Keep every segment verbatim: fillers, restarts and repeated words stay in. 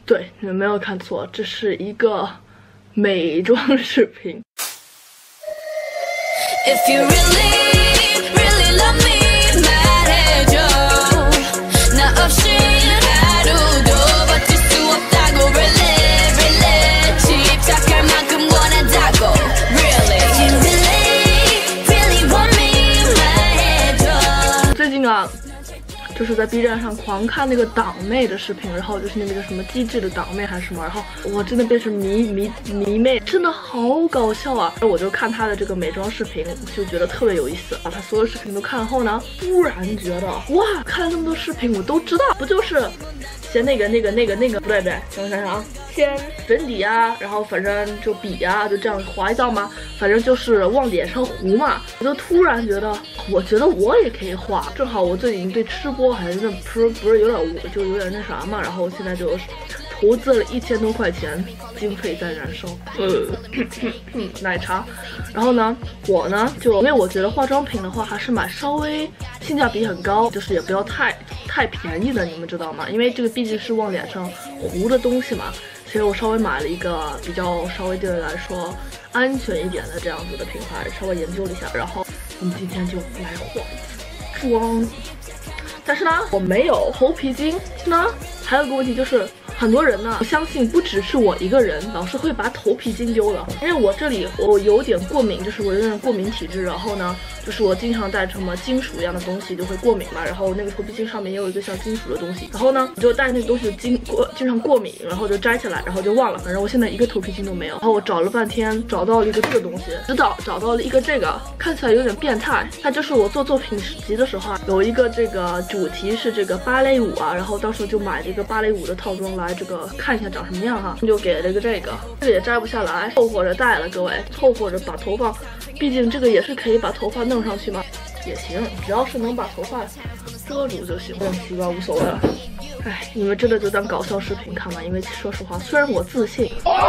对，你们没有看错，这是一个美妆视频。If you really, really love me, 말해줘. 나 없이 하루도 버틸 수 없다고, really, really. 집착할 만큼 원한다고, really. If you really, really want me, 말해줘. 最近啊。 就是在 B 站上狂看那个党妹的视频，然后就是那个叫什么机智的党妹还是什么，然后我真的变成迷迷迷妹，真的好搞笑啊！我就看她的这个美妆视频，就觉得特别有意思。把她所有视频都看后呢，突然觉得哇，看了那么多视频，我都知道，不就是先那个那个那个那个，不对不对，等我想想啊，先粉底啊，然后反正就笔啊，就这样划一道嘛，反正就是往脸上糊嘛。我就突然觉得，我觉得我也可以画，正好我最近对吃播。 还是那不是不是有点就有点那啥嘛，然后现在就投资了一千多块钱，经费在燃烧。呃，奶茶。然后呢，我呢就因为我觉得化妆品的话，还是买稍微性价比很高，就是也不要太太便宜的，你们知道吗？因为这个毕竟是往脸上糊的东西嘛，所以我稍微买了一个比较稍微对我来说安全一点的这样子的品牌，稍微研究了一下，然后我们今天就来化一次妆。 但是呢，我没有头皮筋呢。还有一个问题就是，很多人呢，我相信不只是我一个人，老是会把头皮筋丢了。因为我这里我有点过敏，就是我有点过敏体质，然后呢，就是我经常带什么金属一样的东西就会过敏嘛。然后那个头皮筋上面也有一个像金属的东西，然后呢，我就带那个东西经过经常过敏，然后就摘下来，然后就忘了。反正我现在一个头皮筋都没有。然后我找了半天，找到了一个这个东西，直到找到了一个这个，看起来有点变态。它就是我做作品集的时候啊，有一个这个主题是这个芭蕾舞啊，然后当时就买了一个芭蕾舞的套装来这个看一下长什么样哈，就给了一个这个，这个也摘不下来，凑合着戴了，各位，凑合着把头发，毕竟这个也是可以把头发弄上去嘛，也行，只要是能把头发遮住就行，是吧？无所谓了。哎，你们真的就当搞笑视频看吧，因为说实话，虽然我自信，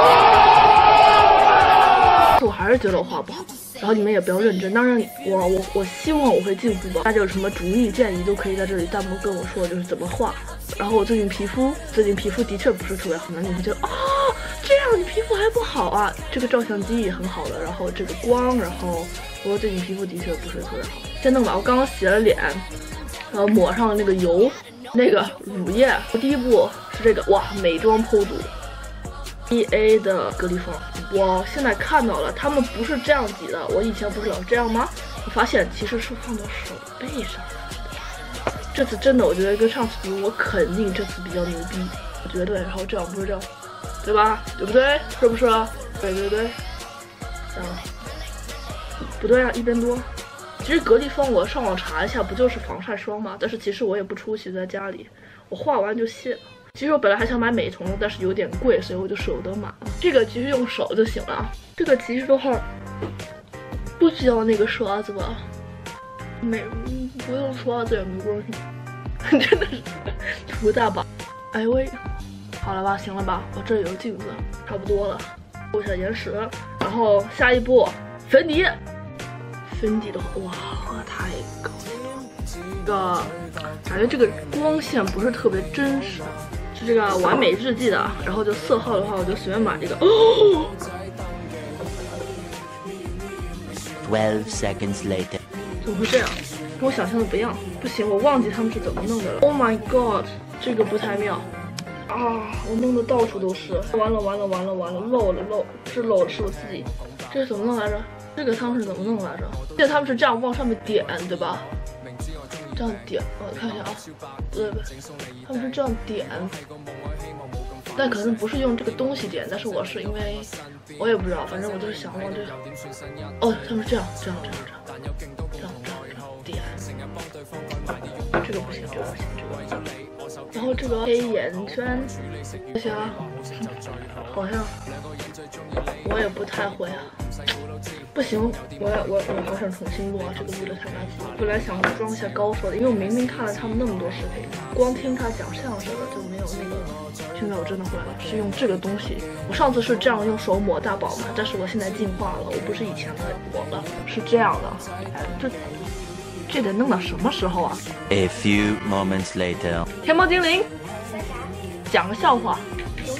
我还是觉得我画不好。 然后你们也不要认真，当然我我我希望我会进步吧。大家有什么主意建议都可以在这里弹幕跟我说，就是怎么画。然后我最近皮肤，最近皮肤的确不是特别好，那你们觉得啊、哦，这样你皮肤还不好啊？这个照相机也很好的，然后这个光，然后我最近皮肤的确不是特别好。先弄吧，我刚刚洗了脸，然后抹上了那个油，那个乳液。第一步是这个，哇，美妆 P O 度。 E A 的格力风，我现在看到了，他们不是这样挤的。我以前不是老这样吗？我发现其实是放到手背上。这次真的，我觉得跟上次比，我肯定这次比较牛逼，绝对。然后这样不是这样，对吧？对不对？是不是？对对对。这样，不对啊，一边多。其实格力风我上网查一下，不就是防晒霜吗？但是其实我也不出去，在家里，我画完就卸了。 其实我本来还想买美瞳的，但是有点贵，所以我就舍不得买了。这个其实用手就行了。这个其实的话，不需要那个刷子吧？没，不用刷子也没关系。真的是图大宝。哎喂，好了吧，行了吧？我这有镜子，差不多了。涂一下眼屎，然后下一步粉底。粉底的话，哇，太高了。这个感觉这个光线不是特别真实。 是这个完美日记的，然后就色号的话，我就随便买这个。哦 Twelve seconds later， 怎么会这样？跟我想象的不一样。不行，我忘记他们是怎么弄的了。Oh my god， 这个不太妙啊！我弄的到处都是，完了完了完了完了，漏了漏，是漏了是我自己。这是怎么弄来着？这个他们是怎么弄来着？记得他们是这样往上面点，对吧？ 这样点，我看一下啊，不对不对，他们是这样点，但可能不是用这个东西点，但是我是因为我也不知道，反正我就是想往这，哦，他们是这样这样这样这样这样这样这样点，这个不行，这个不行，这个不行。然后这个黑眼圈，不行啊，好像我也不太会啊。 不行，我我我好想重新录啊！这个录的太垃圾了。本来想装一下高手的，因为我明明看了他们那么多视频，光听他讲相声的就没有那个。现在我真的会了，是用这个东西。我上次是这样用手抹大宝嘛，但是我现在进化了，我不是以前的我了，是这样的。这这得弄到什么时候啊 ？A few moments later， 天猫精灵，讲个笑话。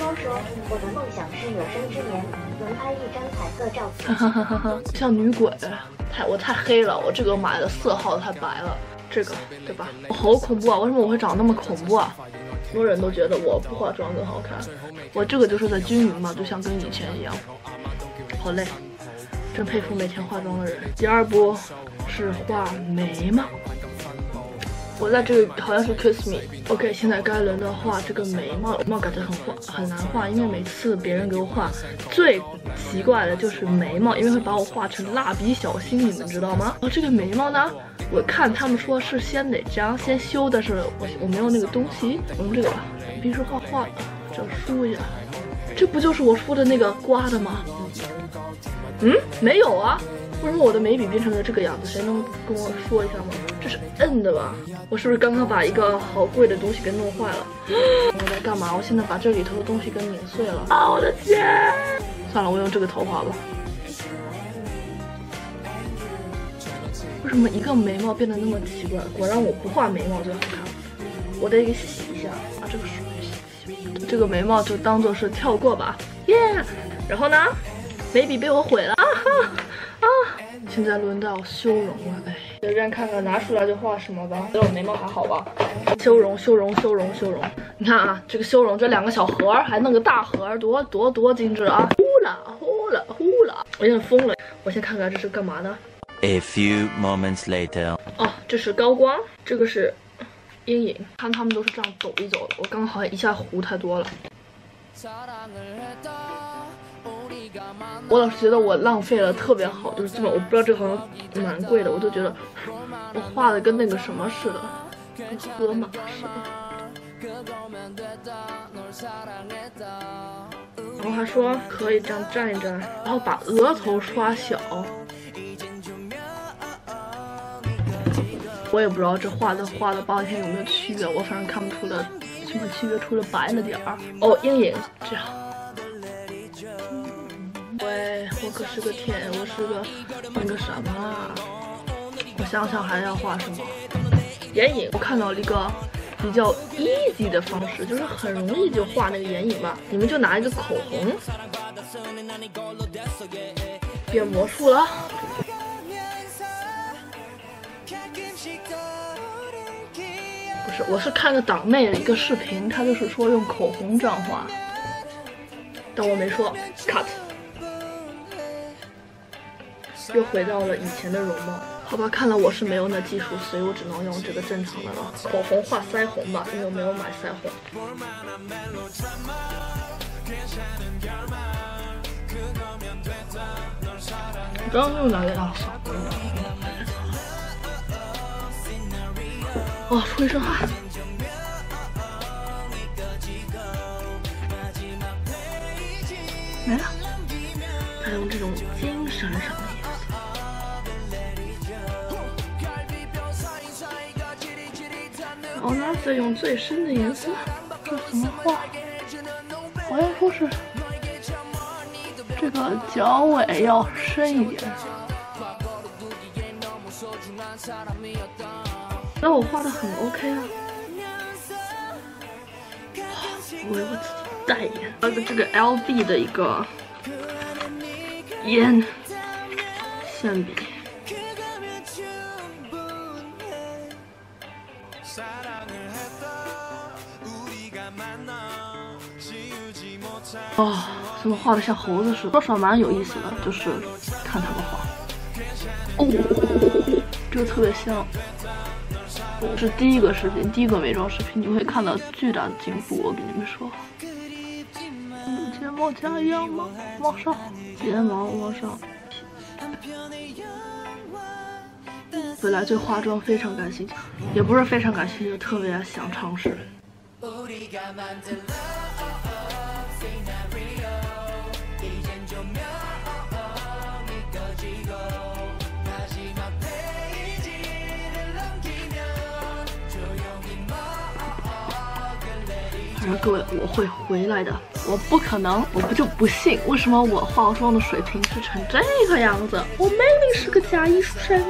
超说：“我的梦想是有生之年能拍一张彩色照片。” 哈哈哈哈，像女鬼，太我太黑了，我这个买的色号太白了，这个对吧？好恐怖啊！为什么我会长那么恐怖啊？很多人都觉得我不化妆更好看，我这个就是在均匀嘛，就像跟以前一样。好累，真佩服每天化妆的人。第二步是画眉毛。我在这个好像是 Kiss Me。OK， 现在该轮到画这个眉毛，眉毛感觉很画很难画，因为每次别人给我画，最奇怪的就是眉毛，因为会把我画成蜡笔小新，你们知道吗？然后这个眉毛呢，我看他们说是先得这样先修，但是我我没有那个东西，我用这个吧。平时画画的，这样梳一下，这不就是我梳的那个刮的吗？嗯，没有啊。为什么我的眉笔变成了这个样子？谁能跟我说一下吗？这是摁的吧？我是不是刚刚把一个好贵的东西给弄坏了？我在干嘛？我现在把这里头的东西给碾碎了啊！我的天！算了，我用这个头画吧。为什么一个眉毛变得那么奇怪？果然我不画眉毛最好看。我得给洗一下，把这个水洗洗。这个眉毛就当做是跳过吧，耶、yeah! 然后呢，眉笔被我毁了啊哈！啊！现在轮到修容了，哎，随便看看拿出来就画什么吧。觉得我眉毛还好吧？修容，修容，修容，修容。你看啊，这个修容这两个小盒还弄个大盒，多多多精致啊！呼啦呼啦呼啦，我有点疯了。我先看看这是干嘛的。 A few moments later。 哦，这是高光，这个是阴影。看他们都是这样走一走的，我刚好一下糊太多了。我老是觉得我浪费了特别好，就是这么，我不知道这个好像蛮贵的，我就觉得我画的跟那个什么似的，跟河马似的。然后还说可以这样蘸一蘸，然后把额头刷小。我也不知道这画的画了半天有没有区别，我反正看不出来什么区别，除了白了点儿。哦，阴影这样。喂，我可是个天，我是个那个什么啊？我想想还要画什么？眼影，我看到了一个比较 easy 的方式，就是很容易就画那个眼影吧。你们就拿一个口红，变魔术了。不是，我是看个党妹的一个视频，他就是说用口红这样画，但我没说 cut。又回到了以前的容貌，好吧，看来我是没有那技术，所以我只能用这个正常的了。口红画腮红吧，因为我没有买腮红。你刚刚用哪个呀？哦，出一身汗。没了。他用这种金闪闪的颜色。然后呢，再用最深的颜色，这怎么画？好像说是这个脚尾要深一点。那我画的很 OK 啊。我为我自己代言，那个这个 L B 的一个眼线笔。哦，怎么画的像猴子似的？说实话蛮有意思的，就是看他们画。哦，这个特别像。这是第一个视频，第一个美妆视频，你会看到巨大的进步。我跟你们说，睫毛夹一样吗？往上，睫毛往上。本来对化妆非常感兴趣，也不是非常感兴趣，特别想尝试。反正各位，我会回来的，我不可能，我不就不信，为什么我化妆的水平是成这个样子？我明明是个假艺术生。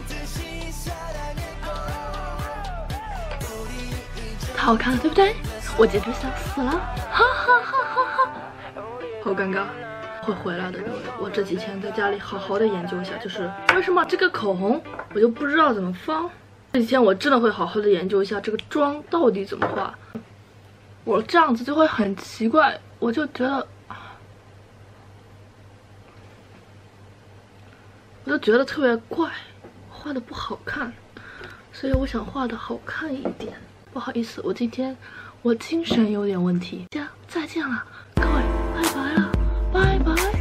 太好看了，对不对？ 我简直想死了，哈哈哈哈哈！好尴尬，会回来的各位。我这几天在家里好好的研究一下，就是为什么这个口红我就不知道怎么放。这几天我真的会好好的研究一下这个妆到底怎么画。我这样子就会很奇怪，我就觉得，我就觉得特别怪，画的不好看，所以我想画的好看一点。不好意思，我今天我精神有点问题。大家再见了，各位，拜拜了，拜拜。